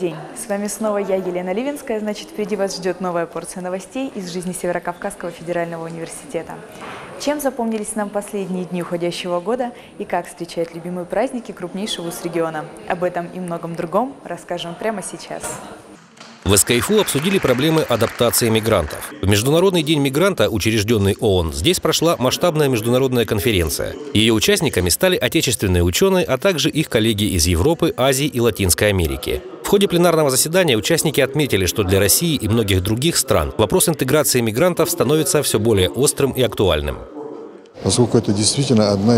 день! С вами снова я, Елена Ливинская. Значит, впереди вас ждет новая порция новостей из жизни Северокавказского федерального университета. Чем запомнились нам последние дни уходящего года и как встречать любимые праздники крупнейшего вуз региона? Об этом и многом другом расскажем прямо сейчас. В СКФУ обсудили проблемы адаптации мигрантов. В Международный день мигранта, учрежденный ООН, здесь прошла масштабная международная конференция. Ее участниками стали отечественные ученые, а также их коллеги из Европы, Азии и Латинской Америки. В ходе пленарного заседания участники отметили, что для России и многих других стран вопрос интеграции мигрантов становится все более острым и актуальным. Поскольку это действительно одна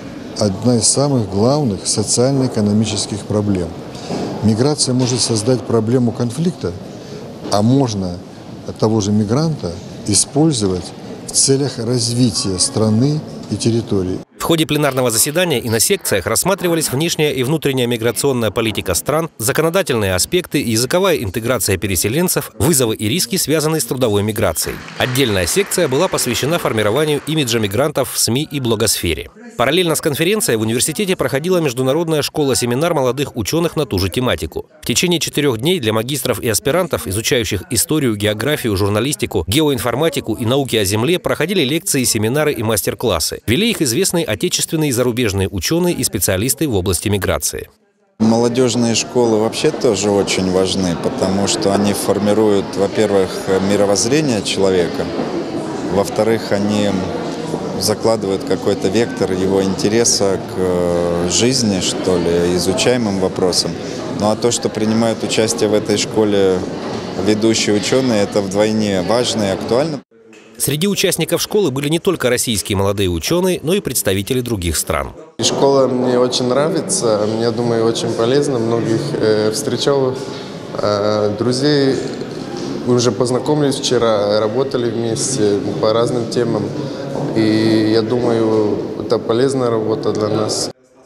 из самых главных социально-экономических проблем. Миграция может создать проблему конфликта, а можно того же мигранта использовать в целях развития страны и территории. В ходе пленарного заседания и на секциях рассматривались внешняя и внутренняя миграционная политика стран, законодательные аспекты, языковая интеграция переселенцев, вызовы и риски, связанные с трудовой миграцией. Отдельная секция была посвящена формированию имиджа мигрантов в СМИ и блогосфере. Параллельно с конференцией в университете проходила международная школа-семинар молодых ученых на ту же тематику. В течение 4 дней для магистров и аспирантов, изучающих историю, географию, журналистику, геоинформатику и науки о Земле, проходили лекции, семинары и мастер-классы. Вели их известные отечественные и зарубежные ученые и специалисты в области миграции. Молодежные школы вообще тоже очень важны, потому что они формируют, во-первых, мировоззрение человека, во-вторых, они закладывают какой-то вектор его интереса к жизни, что ли, изучаемым вопросам. Ну а то, что принимают участие в этой школе ведущие ученые, это вдвойне важно и актуально. Среди участников школы были не только российские молодые ученые, но и представители других стран. Школа мне очень нравится, я думаю, очень полезна. Многих встречал друзей, уже познакомились вчера, работали вместе по разным темам. И я думаю, это полезная работа для нас.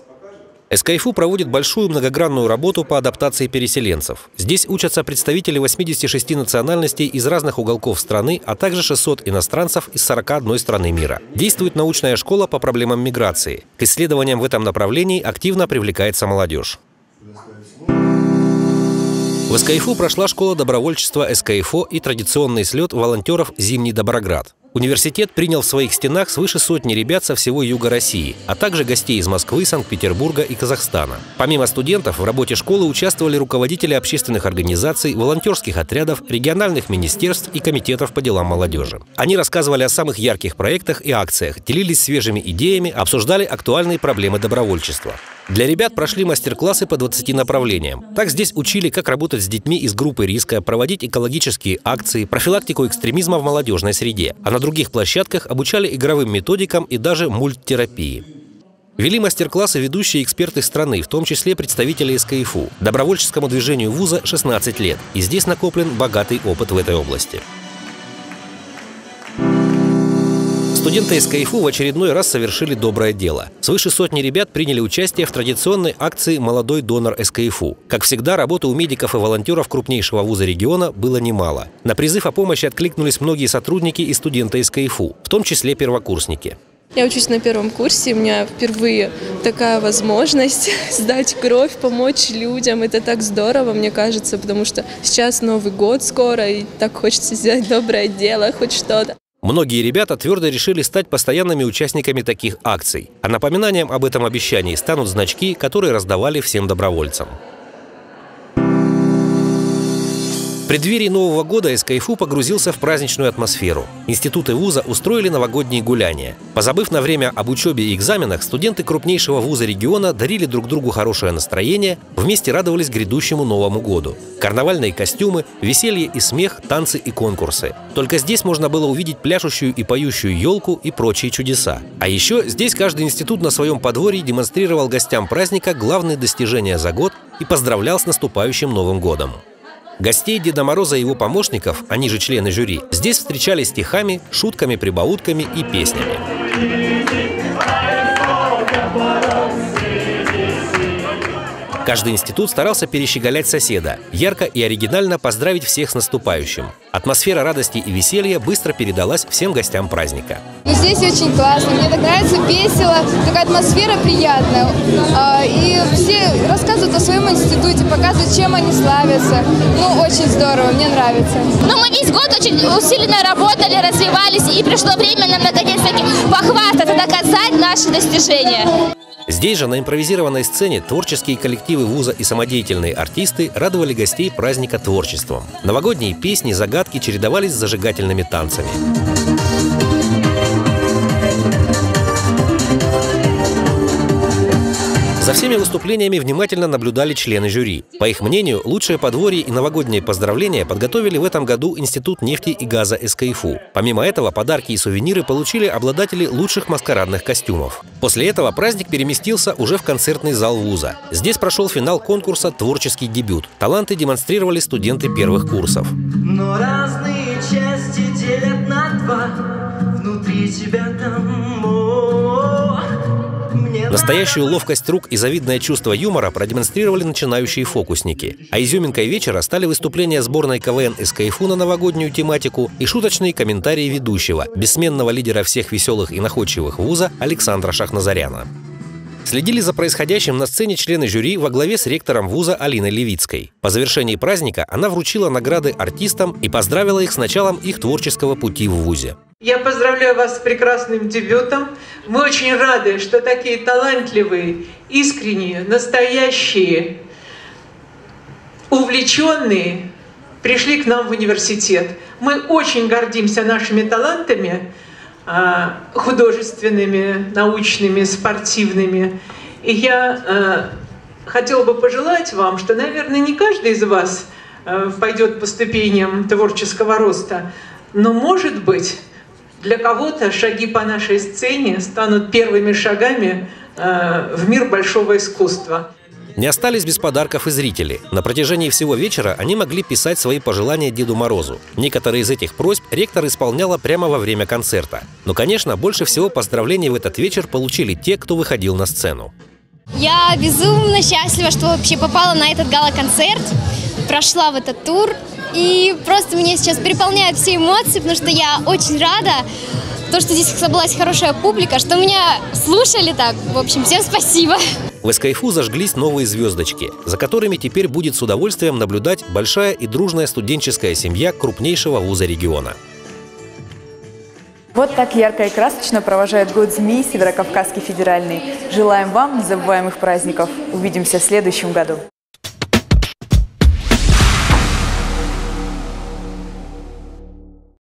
СКФУ проводит большую многогранную работу по адаптации переселенцев. Здесь учатся представители 86 национальностей из разных уголков страны, а также 600 иностранцев из 41 страны мира. Действует научная школа по проблемам миграции. К исследованиям в этом направлении активно привлекается молодежь. В СКФУ прошла школа добровольчества СКФО и традиционный слет волонтеров «Зимний Доброград». Университет принял в своих стенах свыше сотни ребят со всего юга России, а также гостей из Москвы, Санкт-Петербурга и Казахстана. Помимо студентов, в работе школы участвовали руководители общественных организаций, волонтерских отрядов, региональных министерств и комитетов по делам молодежи. Они рассказывали о самых ярких проектах и акциях, делились свежими идеями, обсуждали актуальные проблемы добровольчества. Для ребят прошли мастер-классы по 20 направлениям. Так здесь учили, как работать с детьми из группы риска, проводить экологические акции, профилактику экстремизма в молодежной среде. А на других площадках обучали игровым методикам и даже мульттерапии. Вели мастер-классы ведущие эксперты страны, в том числе представители СКФУ. Добровольческому движению вуза 16 лет, и здесь накоплен богатый опыт в этой области. Студенты СКФУ в очередной раз совершили доброе дело. Свыше сотни ребят приняли участие в традиционной акции «Молодой донор СКФУ». Как всегда, работы у медиков и волонтеров крупнейшего вуза региона было немало. На призыв о помощи откликнулись многие сотрудники и студенты СКФУ, в том числе первокурсники. Я учусь на 1-м курсе, у меня впервые такая возможность сдать кровь, помочь людям. Это так здорово, мне кажется, потому что сейчас Новый год скоро, и так хочется сделать доброе дело, хоть что-то. Многие ребята твердо решили стать постоянными участниками таких акций. А напоминанием об этом обещании станут значки, которые раздавали всем добровольцам. В преддверии Нового года СКФУ погрузился в праздничную атмосферу. Институты вуза устроили новогодние гуляния. Позабыв на время об учебе и экзаменах, студенты крупнейшего вуза региона дарили друг другу хорошее настроение, вместе радовались грядущему Новому году. Карнавальные костюмы, веселье и смех, танцы и конкурсы. Только здесь можно было увидеть пляшущую и поющую елку и прочие чудеса. А еще здесь каждый институт на своем подворье демонстрировал гостям праздника главные достижения за год и поздравлял с наступающим Новым годом. Гостей Деда Мороза и его помощников, они же члены жюри, здесь встречали стихами, шутками, прибаутками и песнями. Каждый институт старался перещеголять соседа, ярко и оригинально поздравить всех с наступающим. Атмосфера радости и веселья быстро передалась всем гостям праздника. Здесь очень классно, мне так нравится, весело, такая атмосфера приятная. И все рассказывают о своем институте, показывают, чем они славятся. Ну, очень здорово, мне нравится. Ну, мы весь год очень усиленно работали, развивались, и пришло время нам наконец-таки похвастаться, доказать наши достижения. Здесь же, на импровизированной сцене, творческие коллективы вуза и самодеятельные артисты радовали гостей праздника творчеством. Новогодние песни, загадки чередовались с зажигательными танцами. За всеми выступлениями внимательно наблюдали члены жюри. По их мнению, лучшее подворье и новогодние поздравления подготовили в этом году Институт нефти и газа СКФУ. Помимо этого, подарки и сувениры получили обладатели лучших маскарадных костюмов. После этого праздник переместился уже в концертный зал вуза. Здесь прошел финал конкурса «Творческий дебют». Таланты демонстрировали студенты первых курсов. Но разные части делят на два. Внутри тебя там Настоящую ловкость рук и завидное чувство юмора продемонстрировали начинающие фокусники. А изюминкой вечера стали выступления сборной КВН СКФУ на новогоднюю тематику и шуточные комментарии ведущего, бессменного лидера всех веселых и находчивых вуза Александра Шахназаряна. Следили за происходящим на сцене члены жюри во главе с ректором вуза Алиной Левицкой. По завершении праздника она вручила награды артистам и поздравила их с началом их творческого пути в вузе. Я поздравляю вас с прекрасным дебютом. Мы очень рады, что такие талантливые, искренние, настоящие, увлеченные пришли к нам в университет. Мы очень гордимся нашими талантами, художественными, научными, спортивными. И я хотела бы пожелать вам, что, наверное, не каждый из вас пойдет по ступеням творческого роста, но, может быть, для кого-то шаги по нашей сцене станут первыми шагами в мир большого искусства. Не остались без подарков и зрители. На протяжении всего вечера они могли писать свои пожелания Деду Морозу. Некоторые из этих просьб ректор исполняла прямо во время концерта. Но, конечно, больше всего поздравлений в этот вечер получили те, кто выходил на сцену. Я безумно счастлива, что вообще попала на этот гала-концерт, прошла в этот тур. И просто меня сейчас переполняют все эмоции, потому что я очень рада, что здесь собралась хорошая публика, что меня слушали так. В общем, всем спасибо. В СКФУ зажглись новые звездочки, за которыми теперь будет с удовольствием наблюдать большая и дружная студенческая семья крупнейшего вуза региона. Вот так ярко и красочно провожает год ЗМИ Северокавказский федеральный. Желаем вам незабываемых праздников. Увидимся в следующем году.